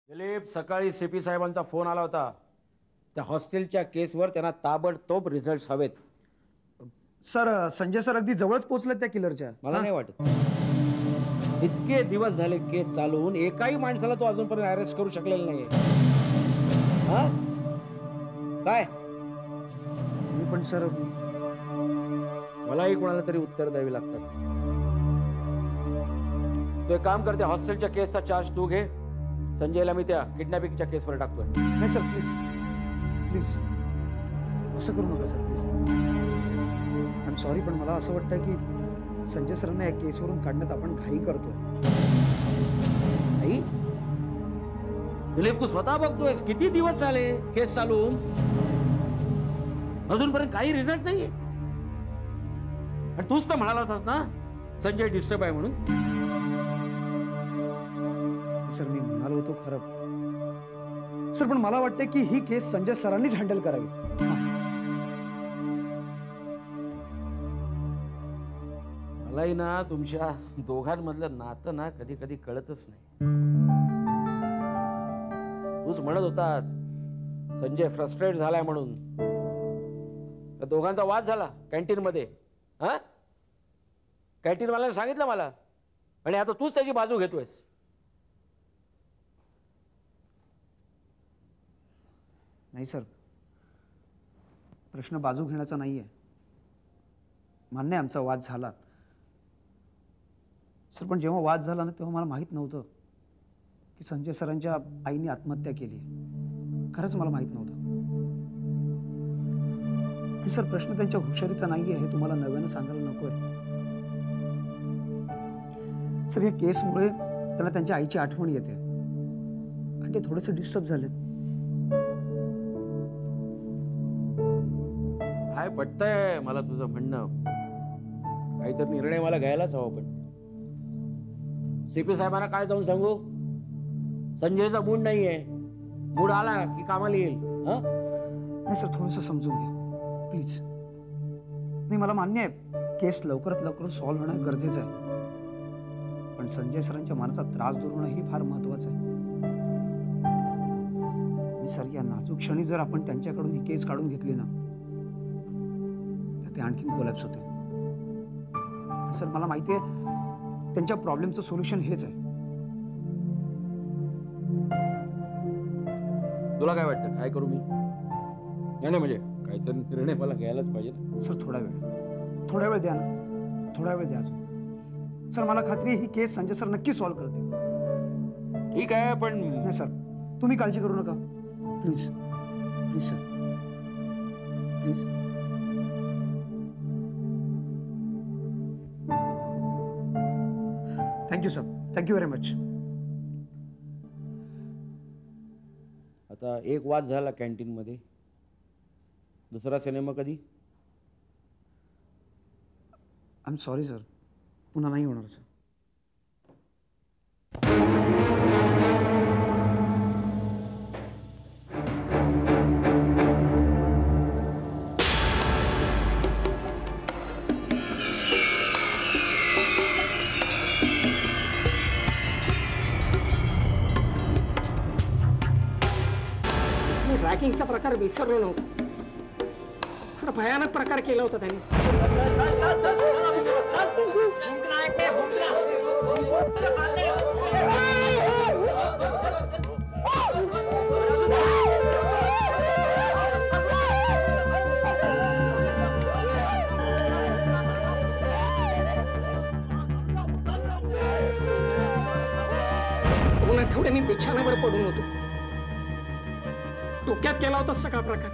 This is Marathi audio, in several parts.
दिलीप, सकाळी सीपी साहेबांचा फोन आला होता. त्या हॉस्टेलच्या केसवर त्यांना ताबडतोब रिझल्ट हवेत. सर, संजय सर अगदी जवळच पोहोचले त्या किलरच्या. मला नाही वाटत. इतके दिवस झाले केस चालवून एकाही माणसाला तो अजूनपर्यंत अरेस्ट करू शकलेला नाहीये. हा काय? मी पण सर, मलाही कोणाला तरी उत्तर द्यावी लागतात. तो एक काम करते, हॉस्टेलच्या केसचा चार्ज तू घे. संजयला मी त्या किडनॅपिंगच्या केसवर टाकतोय. नाही सर, प्लीज प्लीज असं करू नका सर. आय एम सॉरी, पण मला असं वाटतं की संजय सरांना या केसवरून काढण्यात आपण घाई करतोय. आई, दिलीप, तू स्वतः बघतोयस किती दिवस झाले केस चालून, अजूनपर्यंत काही रिझल्ट नाहीये. आणि तूच तर म्हणाला होतास ना संजय डिस्टर्ब आहे म्हणून. सर, मी म्हणालो होतो खरं सर, पण मला वाटतं की ही केस संजय सरांनीच हँडल करावी. मलाही ना तुमच्या दोघांमधलं नातं ना कधी कधी कळतच नाही. तूच म्हणत होतास संजय फ्रस्ट्रेट झालाय म्हणून. त्या दोघांचा वाद झाला कॅन्टीन मध्ये. हा, कॅन्टीन वाल्याने सांगितलं मला, आणि आता तूच त्याची बाजू घेतोयस. नाही सर, प्रश्न बाजू घेण्याचा नाहीये. मान्य आहे आमचा वाद झाला सर, पण जेव्हा वाद झाला ना तेव्हा मला माहित नव्हतं की संजय सरांच्या आईने आत्महत्या केली. खरंच मला माहित नव्हतं. आणि सर, प्रश्न त्यांच्या हुशारीचा नाहीये हे तुम्हाला नव्यानं सांगायला नकोय. सर, या केसमुळे त्यांना त्यांच्या आईची आठवण येते आणि ते थोडेसे डिस्टर्ब झालेत. काय पटतंय मला तुझं म्हणणं. काहीतरी निर्णय मला घ्यायलाच हवा. पण सीपी साहेबांना काय जाऊन सांगू? संजयचा मूड नाहीये. मूड आला की कामाला येईल. नाही सर, थोडंसं समजून घ्या प्लीज. नाही, मला मान्य आहे केस लवकरात लवकर सॉल्व्ह होणं गरजेचं आहे, पण संजय सरांच्या मनाचा त्रास दूर होणं ही फार महत्वाचं आहे. आणि सर, या नाजूक क्षणी जर आपण त्यांच्याकडून ही केस काढून घेतली ना तर ते आणखीन कोलॅप्स होते. सर, मला माहिती आहे त्यांच्या प्रॉब्लेमचं सोल्युशन हेच आहे. तुला काय वाटतं, काय करू मी? नाही म्हणजे काहीतरी निर्णय मला घ्यायलाच पाहिजे. सर, थोडा वेळ द्या ना, थोडा वेळ द्या अजून. सर, मला खात्री आहे ही केस संजय सर नक्की सॉल्व्ह करते. ठीक आहे, पण नाही सर, तुम्ही काळजी करू नका. Please please sir, please. Thank you sir, thank you very much. आता एक वाद झाला कॅन्टीन मध्ये, दुसरा सिनेमा कधी? आय एम सॉरी सर, पुन्हा नाही होणार सर. रॅगिंगचा प्रकार विसरलो नव्हतो. फार भयानक प्रकार केला होता त्यांनी. दोन आठवडे मी बिछाण्यावर पडून होतो. डोक्यात केला होता सगळा प्रकार.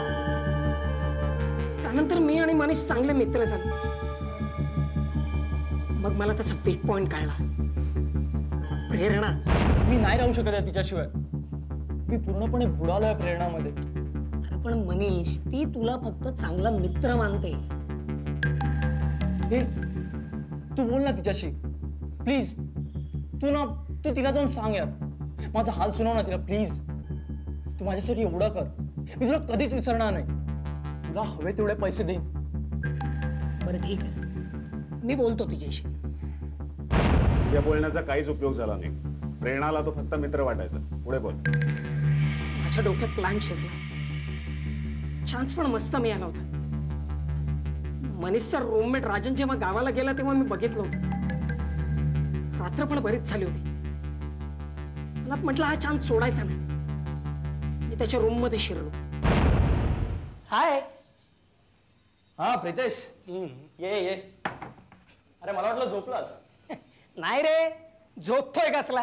त्यानंतर मी आणि मनीष चांगले मित्र झाले. मग मला त्याचा वीक पॉइंट कळला. प्रेरणा. मी नाही राहू शकत आहे तिच्याशिवाय. मी पूर्णपणे बुडालोय प्रेरणामध्ये. अरे पण मनीष, ती तुला फक्त चांगला मित्र मानते. हे तू बोल ना तिच्याशी प्लीज. तू तिला जाऊन सांग यार, माझा हाल सुनाव ना तिला प्लीज. तू माझ्यासाठी एवढं कर, मी तुला कधीच विसरणार नाही. तुला हवे तेवढे पैसे देईन. बरं ठीक आहे, मी बोलतो तिच्याशी. या बोलण्याचा काहीच उपयोग झाला नाही. प्रेरणाला तो फक्त मित्र वाटायचा. पुढे बोल. माझ्या डोक्यात प्लॅन शिजला. चान्स पण मस्त मिळाला होता. मनीषचा रूममेट राजन जेव्हा गावाला गेला तेव्हा मी बघितलं होतं. रात्र पण बरीच झाली होती. मला म्हटलं हा चान्स सोडायचा नाही. मी त्याच्या रूम मध्ये शिरलो. हाय. हा प्रितेश, ये ये. अरे मला वाटलं झोपलास. नाही रे, झोपतोय कसला.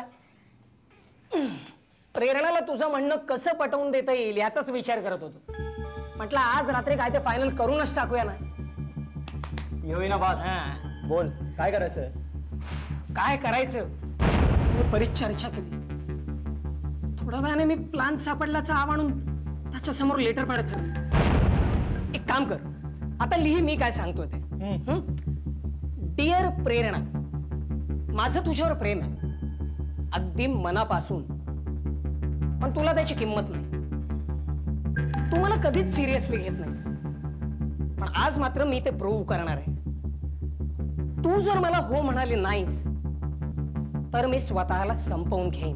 प्रेरणाला तुझं म्हणणं कसं पटवून देता येईल याचाच विचार करत होतो. म्हटलं आज रात्री काय ते फायनल करूनच टाकूया ना. येऊ ना बात. बोल काय करायचंय. काय करायचं मी बरीच चर्चा केली. थोड्या वेळाने मी प्लॅन सापडल्याचा आव आणून त्याच्या समोर लेटर पडत ठरवलं. एक काम कर, आता लिही मी काय सांगतोय ते. डिअर प्रेरणा, माझं तुझ्यावर प्रेम आहे अगदी मनापासून, पण तुला त्याची किंमत नाही. तू मला कधीच सिरियसली घेत नाहीस, पण आज मात्र मी ते प्रूव्ह करणार आहे. तू जर मला हो म्हणाली नाहीस तर मी स्वतःला संपवून घेईन.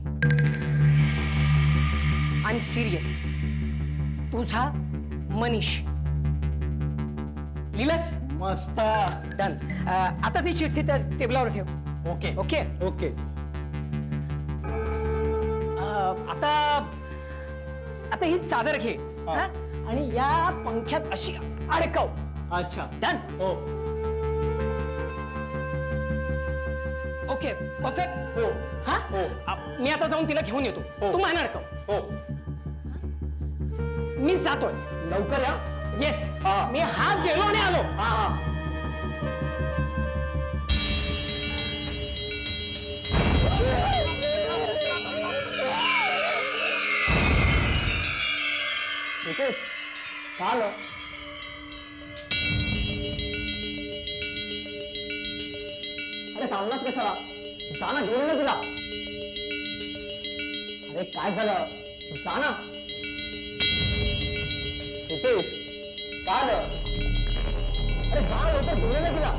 I am serious. तुझा मनीष. लिहिलंस? मस्त. डन. आता ती चिठ्ठी त्या टेबलावर ठेव. Okay okay okay. आता आता ही चादर घे हा? आणि या पंख्यात अशी अडकव. अच्छा. डन. हो ओके परफेक्ट. हो हा हो. मी आता जाऊन तिला घेऊन येतो. हो. तू मान अडकव. हो. मी जातोय. लवकर या. येस. हा. मी हा गेलो आणि आलो. हा हा. नितीन, काय आलं? अरे थांबलाच कशाला? जा ना, घेऊन ये तुला. अरे काय झालं? जा ना. नितीन, काय आलं? अरे जा लवकर, घेऊन ये तुला.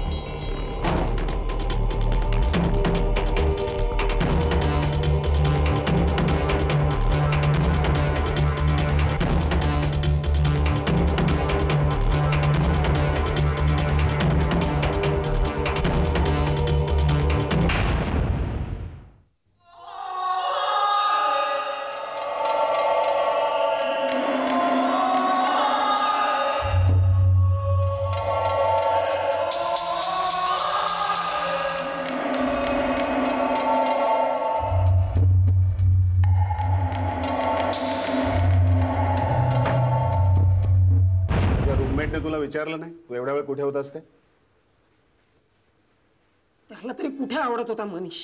तुला विचारलं नाही तू एवढा वेळ कुठे होतास ते? त्याला तरी कुठे आवडत होता मनीष?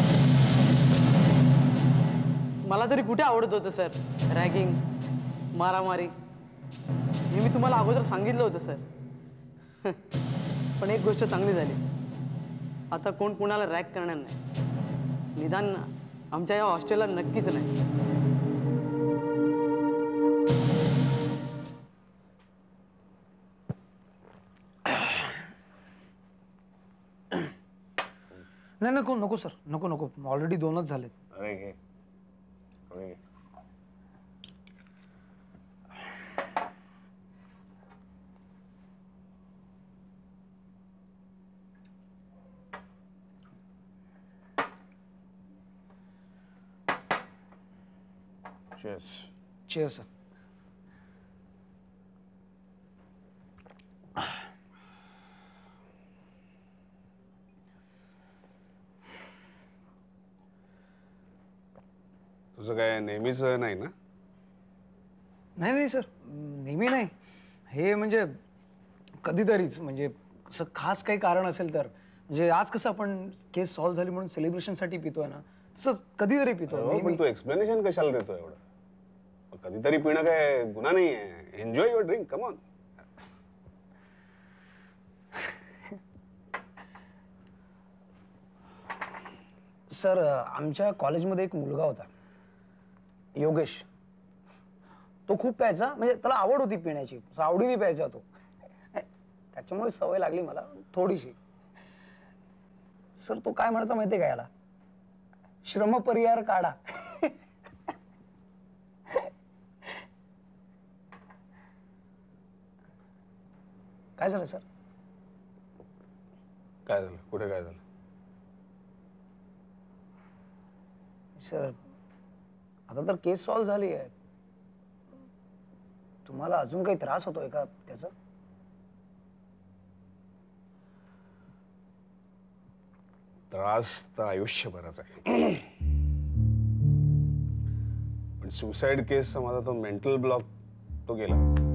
मला तरी कुठे आवडत होतं सर. रॅगिंग, मारामारी हे मी तुम्हाला अगोदर सांगितलं होतं सर. पण एक गोष्ट चांगली झाली, आता कोण कुणाला रॅग करणार नाही. निदान आमच्या या हॉस्टेलला नक्कीच नाही. नाही नको नको सर, नको नको, ऑलरेडी 2च झालेत. अरे घे. Cheers. Cheers सर. तुझं काय नेहमीच नाही ना? नाही नाही सर, नेहमी नाही. हे म्हणजे कधीतरीच, म्हणजे असं खास काही कारण असेल तर. म्हणजे आज कसं आपण केस सॉल्व्ह झाली म्हणून सेलिब्रेशनसाठी पितोय ना, तसं कधीतरी पितो. पण तू एक्सप्लेनेशन कशाला देतोय एवढं? कधीतरी पिणं काय गुन्हा नाहीये. Enjoy your drink, come on. Sir, आमच्या कॉलेजमध्ये एक मुलगा होता, योगेश. तो खूप प्यायचा, म्हणजे त्याला आवड होती पिण्याची, आवडीने प्यायचा तो. त्याच्यामुळे सवय लागली मला थोडीशी. सर, तो काय म्हणायचा माहितीये का याला? श्रमपरिहार काढा. काय झालं सर? काय झालं? कुठे काय झालं? सर आता तर केस सॉल्व्ह झाली आहे. तुम्हाला अजून काही त्रास होतोय का त्याचा? त्रास तर आयुष्यभराचा आहे. पण सुसाइड केसचा माझा तो मेंटल ब्लॉक तो गेला.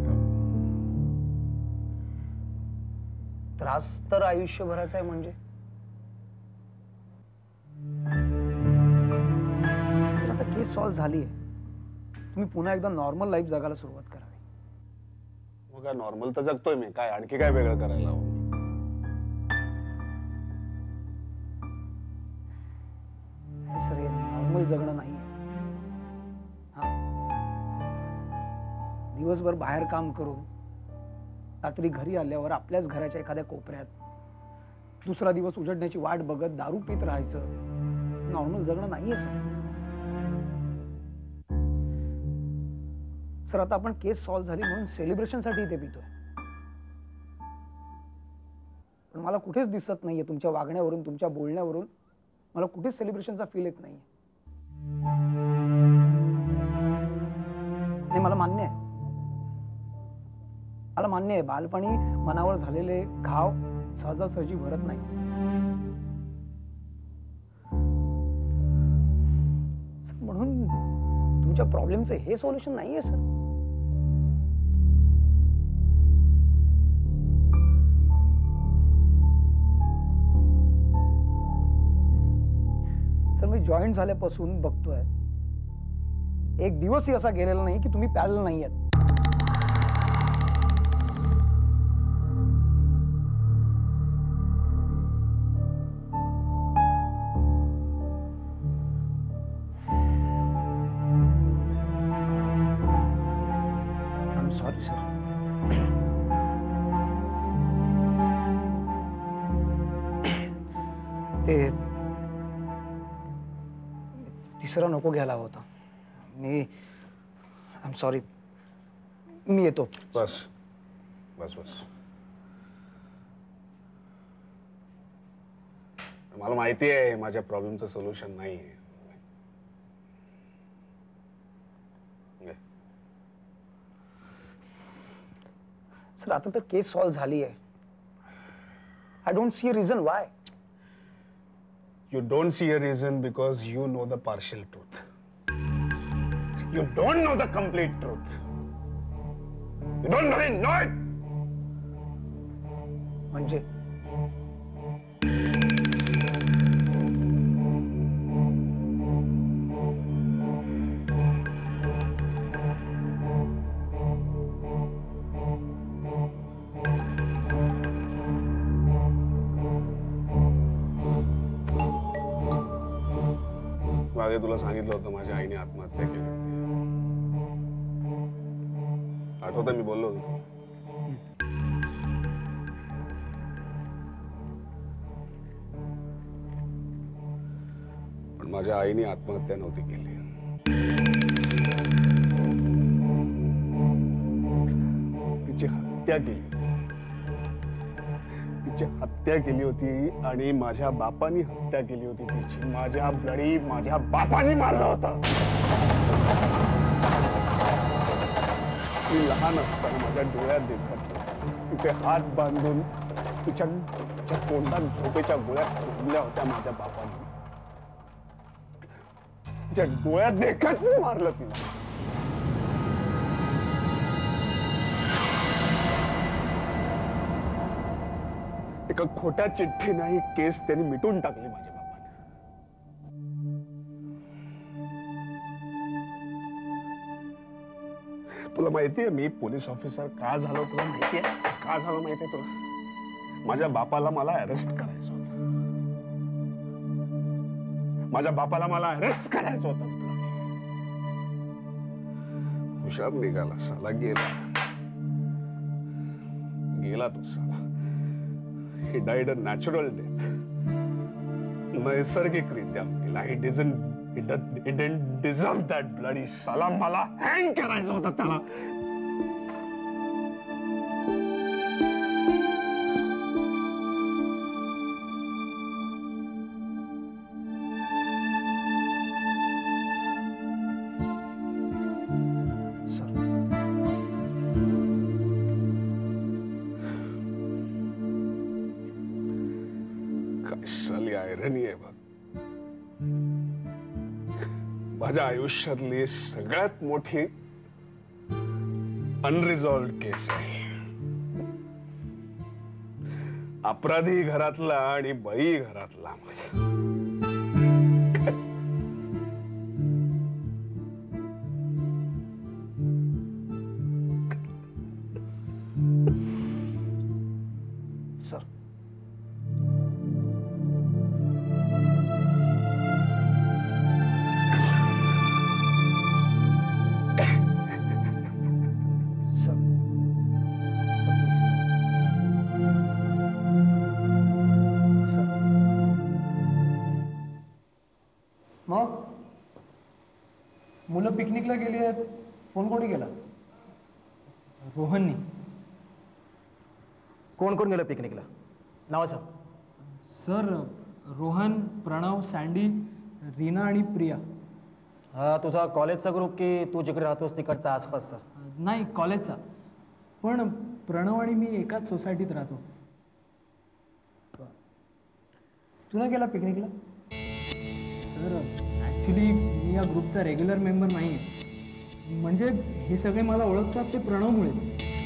त्रास तर आयुष्यभराचा आहे म्हणजे? तर आता केस सॉल्व्ह झाली आहे. तुम्ही पुन्हा एकदा नॉर्मल लाईफ जगायला सुरुवात करावी. मग काय नॉर्मल तर जगतोय मी. काय आणखी काय वेगळं करायला हवं? सर हे नॉर्मल जगणं नाहीये. हा, दिवसभर बाहेर काम करून रात्री घरी आल्यावर आपल्याच घराच्या एखाद्या कोपऱ्यात दुसरा दिवस उजडण्याची वाट बघत दारू पीत राहायचं नॉर्मल जगणं नाहीये सर. सर आता आपण केस सॉल्व्ह झाली म्हणून सेलिब्रेशन साठी इथे पितोय. पण मला कुठेच दिसत नाहीये तुमच्या वागण्यावरून तुमच्या बोलण्यावरून मला कुठेच सेलिब्रेशनचा फील येत नाहीये. नाही मला मान्य आहे. मला मान्य आहे बालपणी मनावर झालेले घाव सहजासहजी भरत नाही. म्हणून तुमच्या प्रॉब्लेमचं हे सोल्युशन नाहीये सर. सर मी जॉईंट झाल्यापासून बघतोय एक दिवसही असा गेलेला नाही की तुम्ही प्यालेला नाहीयेत. Sorry sir. ते तिसरा नको घ्यायला होता. मी आय एम सॉरी. मी येतो. बस बस बस. मला माहिती आहे माझ्या प्रॉब्लेमचं सोल्युशन नाही आहे. सर आता तर केस सॉल्व्ह झाली आहे. I don't see a reason why. You don't see a reason because you know the partial truth. You don't know the complete truth. You don't really know it. म्हणजे मागे तुला सांगितलं होतं माझ्या आईने आत्महत्या केली होती. आठवतं मी बोललो होतो. पण माझ्या आईने आत्महत्या नव्हती केली. तिची हत्या केली. तिची हत्या केली होती आणि माझ्या बापानी हत्या केली होती तिची. माझ्या ब्लडी माझ्या बापानी मारलं होतं. मी लहान असताना माझ्या डोळ्यात देखत तिचे हात बांधून तिच्या तोंडात झोपेच्या गोळ्या खोदल्या होत्या माझ्या बापाने. तिच्या डोळ्यात देखत मी मारलं तिला. एका खोट्या चिठ्ठीने ही केस त्यांनी मिटून टाकली माझ्या बापाने. तुला माहितीये मी पोलीस ऑफिसर का झालो? तुला माहितीये का झालो? माहितीये तुला? माझ्या बापाला मला अरेस्ट करायचं होतं. माझ्या बापाला मला अरेस्ट करायचं होतं. हुशार निघाला साला. गेला तो साला. He died a natural death. नैसर्गिकरित्या मेला. He didn't deserve that bloody साला. मला हँग करायचं होतं त्याला. आयरनी आहे बघ. माझ्या आयुष्यातली सगळ्यात मोठी अनरिझॉल्व्ड केस आहे. अपराधी घरातला आणि बळी घरातला. मुलं पिकनिकला गेली आहेत. फोन कोणी केला? रोहननी. कोण कोण गेलं पिकनिकला? नाव सांग. सर, रोहन, प्रणव, सँडी, रीना आणि प्रिया. हा तुझा कॉलेजचा ग्रुप की तू जिकडे राहतोस तिकडचा आसपासचा? नाही, कॉलेजचा. पण प्रणव आणि मी एकाच सोसायटीत राहतो. तू नाही गेला पिकनिकला? सर, ॲक्च्युली मी या ग्रुपचा रेग्युलर मेंबर नाही आहे. म्हणजे हे सगळे मला ओळखतात ते प्रणवमुळेच.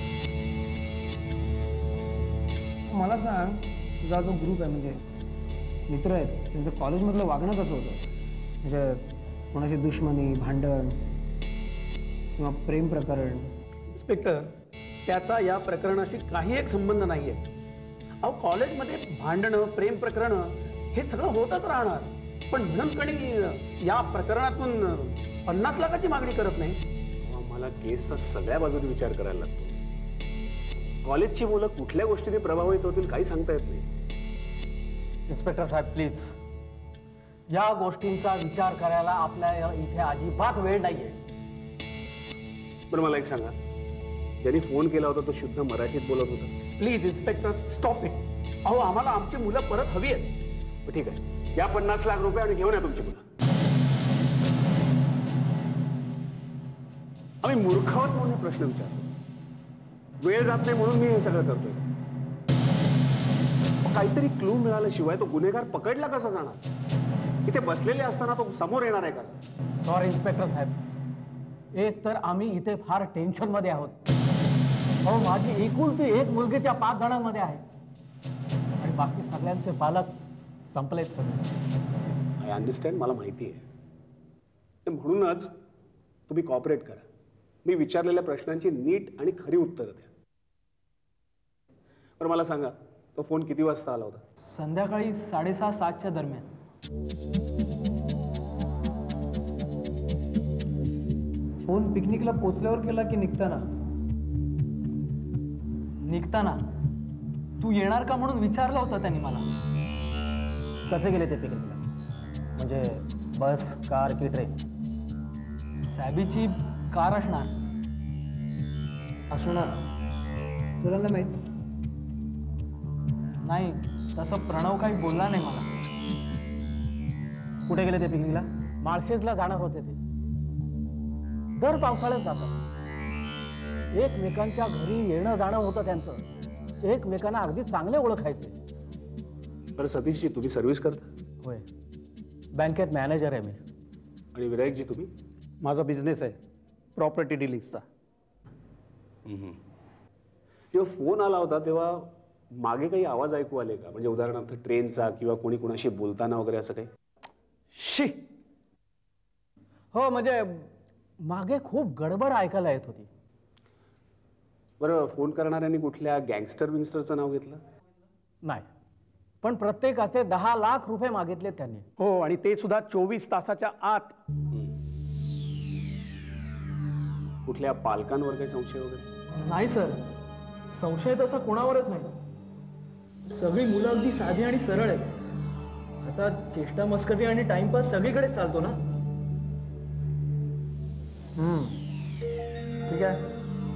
मला सांग, तुझा जो ग्रुप आहे म्हणजे मित्र आहेत त्यांचं कॉलेजमधलं वागणं कसं होतं? म्हणजे कोणाची दुश्मनी, भांडण किंवा प्रेम प्रकरण? इन्स्पेक्टर, त्याचा या प्रकरणाशी काही एक संबंध नाही आहे. अहो, कॉलेजमध्ये भांडणं, प्रेम प्रकरणं हे सगळं होतच राहणार. पण म्हणून कणी या प्रकरणातून 50 लाखाची मागणी करत नाही. मला केसचा सगळ्या बाजूने विचार करायला लागतो. कॉलेजची मुलं कुठल्या गोष्टीने प्रभावित होतील काही सांगता येत नाही. इन्स्पेक्टर साहेब, प्लीज, या गोष्टींचा विचार करायला आपल्या इथे अजिबात वेळ नाहीये. बरं, मला एक सांगा, ज्यांनी फोन केला होता तो शुद्ध मराठीत बोलत होता? Please inspector, stop it. अहो, आम्हाला आमची मुलं परत हवी आहेत. ठीक आहे, या 50 लाख रुपये आणि घेऊन या तुमची मुलं. आम्ही मूर्खावत म्हणून हे प्रश्न विचारतो. वेळ जात नाही म्हणून मी हे सगळं करतोय. काहीतरी क्लू मिळाल्याशिवाय तो गुन्हेगार पकडला कसा जाणार? इथे बसलेले असताना तो समोर येणार आहे का? सॉरी इन्स्पेक्टर साहेब, एक तर आम्ही इथे फार टेन्शन मध्ये आहोत. अहो, माझी एकुलती एक मुलगी त्या 5 जणांमध्ये आहे आणि बाकी सगळ्यांचे पालक संपलेत सगळे. आय अंडरस्टँड, मला माहिती आहे. म्हणूनच तुम्ही कॉपरेट करा. मी विचारलेल्या प्रश्नांची नीट आणि खरी उत्तरं द्या. पण मला सांगा, तो फोन किती वाजता आला होता? संध्याकाळी 6:30-7च्या दरम्यान. फोन पिकनिकला पोचल्यावर केला की निघताना? निघताना. तू येणार का म्हणून विचारलं होतं त्यांनी मला. कसे गेले ते पिकनिकला? म्हणजे बस, कार की ट्रेन? सॅबीची कार असणार. तुला नाही माहित? नाही, तसं प्रणव काही बोलला नाही मला. कुठे गेले ते पिकनिकला? माळशेजला जाणार होते ते. दर पावसाळ्यात जातात. एकमेकांच्या घरी येणं जाणं होतं त्यांचं. एकमेकांना अगदी चांगले ओळखायचे. बरं सतीशजी, तुम्ही सर्व्हिस करता? होय, बँकेत मॅनेजर आहे मी. आणि विनायकजी तुम्ही? माझा बिझनेस आहे, प्रॉपर्टी डिलिंगचा. जेव्हा फोन आला होता तेव्हा मागे काही आवाज ऐकू आले का? म्हणजे उदाहरणार्थ ट्रेनचा किंवा कोणी कुणाशी बोलताना वगैरे असं काही? शी, हो, म्हणजे मागे खूप गडबड ऐकायला येत होती. बरं, फोन करणाऱ्यांनी कुठल्या गँगस्टर विंगस्टरचं नाव घेतलं? नाही, पण प्रत्येकाचे 10 लाख रुपये मागितले त्यांनी. हो, आणि ते सुद्धा 24 तासाच्या आत. कुठल्या पालकांवर काही संशय वगैरे? नाही सर, संशय तसा कोणावरच नाही. सगळी मुलं अगदी साधी आणि सरळ आहेत. आता चेष्टा मस्करी आणि टाइमपास सगळीकडे चालतो ना. ठीक आहे.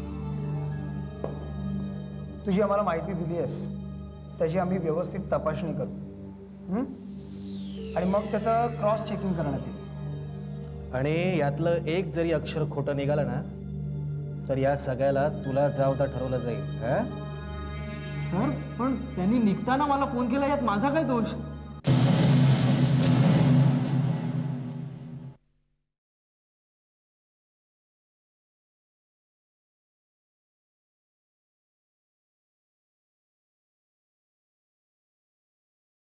तुझी आम्हाला माहिती दिली आहेस त्याची आम्ही व्यवस्थित तपासणी करू आणि मग त्याचं क्रॉस चेकिंग करण्यात येईल. आणि यातलं एक जरी अक्षर खोटं निघालं ना तर या सगळ्याला तुला जावता ठरवलं जाईल. सर पण त्यांनी निघताना मला फोन केला, यात माझा काय दोष?